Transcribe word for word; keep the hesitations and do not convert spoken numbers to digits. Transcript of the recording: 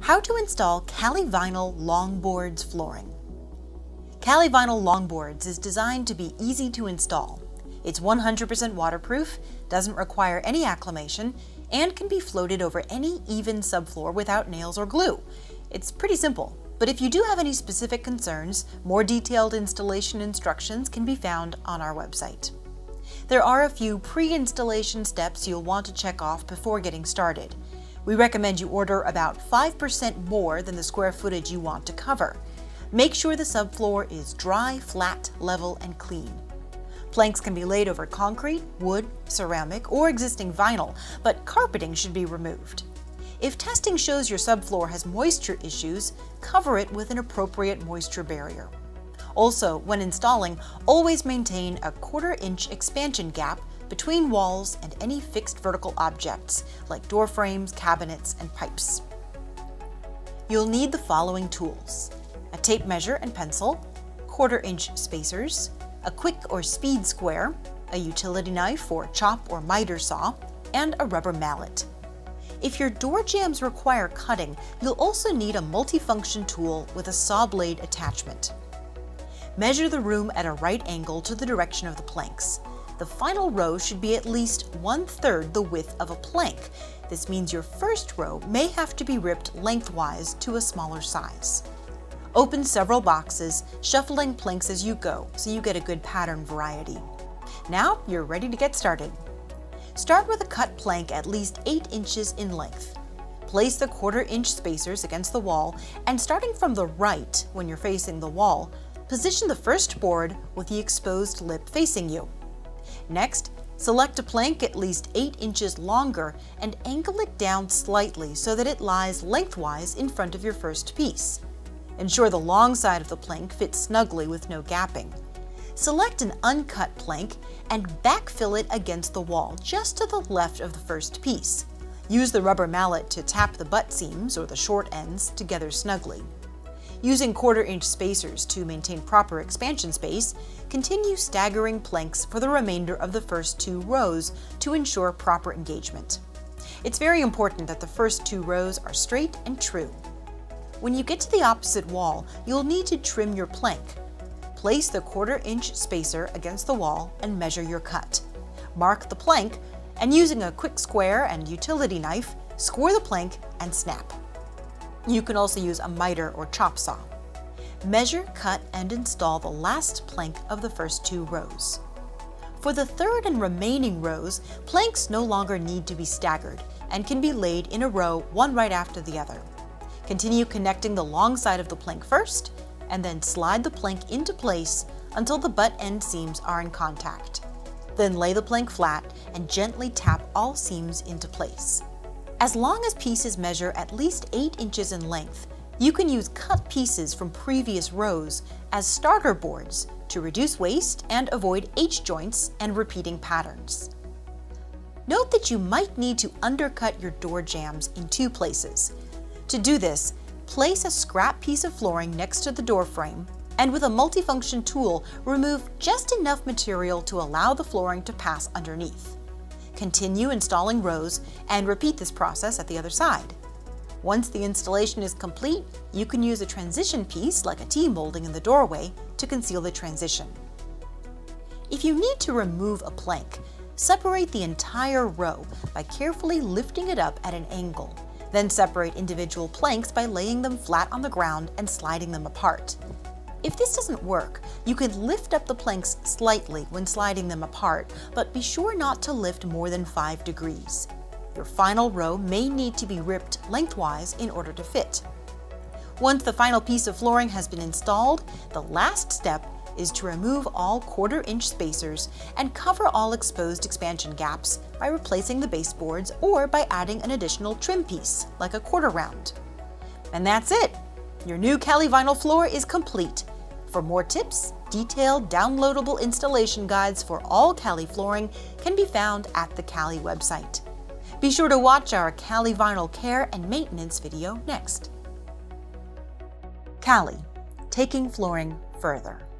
How to install Cali Vinyl Longboards flooring. Cali Vinyl Longboards is designed to be easy to install. It's one hundred percent waterproof, doesn't require any acclimation, and can be floated over any even subfloor without nails or glue. It's pretty simple, but if you do have any specific concerns, more detailed installation instructions can be found on our website. There are a few pre-installation steps you'll want to check off before getting started. We recommend you order about five percent more than the square footage you want to cover. Make sure the subfloor is dry, flat, level, and clean. Planks can be laid over concrete, wood, ceramic, or existing vinyl, but carpeting should be removed. If testing shows your subfloor has moisture issues, cover it with an appropriate moisture barrier. Also, when installing, always maintain a quarter inch expansion gap between walls and any fixed vertical objects, like door frames, cabinets, and pipes. You'll need the following tools: a tape measure and pencil, quarter inch spacers, a quick or speed square, a utility knife or chop or miter saw, and a rubber mallet. If your door jambs require cutting, you'll also need a multifunction tool with a saw blade attachment. Measure the room at a right angle to the direction of the planks. The final row should be at least one-third the width of a plank. This means your first row may have to be ripped lengthwise to a smaller size. Open several boxes, shuffling planks as you go so you get a good pattern variety. Now you're ready to get started. Start with a cut plank at least eight inches in length. Place the quarter inch spacers against the wall, and starting from the right when you're facing the wall, position the first board with the exposed lip facing you. Next, select a plank at least eight inches longer and angle it down slightly so that it lies lengthwise in front of your first piece. Ensure the long side of the plank fits snugly with no gapping. Select an uncut plank and backfill it against the wall just to the left of the first piece. Use the rubber mallet to tap the butt seams or the short ends together snugly. Using quarter inch spacers to maintain proper expansion space, continue staggering planks for the remainder of the first two rows to ensure proper engagement. It's very important that the first two rows are straight and true. When you get to the opposite wall, you'll need to trim your plank. Place the quarter inch spacer against the wall and measure your cut. Mark the plank, and using a quick square and utility knife, score the plank and snap. You can also use a miter or chop saw. Measure, cut, and install the last plank of the first two rows. For the third and remaining rows, planks no longer need to be staggered and can be laid in a row one right after the other. Continue connecting the long side of the plank first, and then slide the plank into place until the butt end seams are in contact. Then lay the plank flat and gently tap all seams into place. As long as pieces measure at least eight inches in length, you can use cut pieces from previous rows as starter boards to reduce waste and avoid H-joints and repeating patterns. Note that you might need to undercut your door jambs in two places. To do this, place a scrap piece of flooring next to the door frame, and with a multifunction tool, remove just enough material to allow the flooring to pass underneath. Continue installing rows and repeat this process at the other side. Once the installation is complete, you can use a transition piece like a T-molding in the doorway to conceal the transition. If you need to remove a plank, separate the entire row by carefully lifting it up at an angle. Then separate individual planks by laying them flat on the ground and sliding them apart. If this doesn't work, you can lift up the planks slightly when sliding them apart, but be sure not to lift more than five degrees. Your final row may need to be ripped lengthwise in order to fit. Once the final piece of flooring has been installed, the last step is to remove all quarter inch spacers and cover all exposed expansion gaps by replacing the baseboards or by adding an additional trim piece, like a quarter round. And that's it! Your new Cali Vinyl floor is complete. For more tips, detailed downloadable installation guides for all Cali flooring can be found at the Cali website. Be sure to watch our Cali Vinyl care and maintenance video next. Cali, taking flooring further.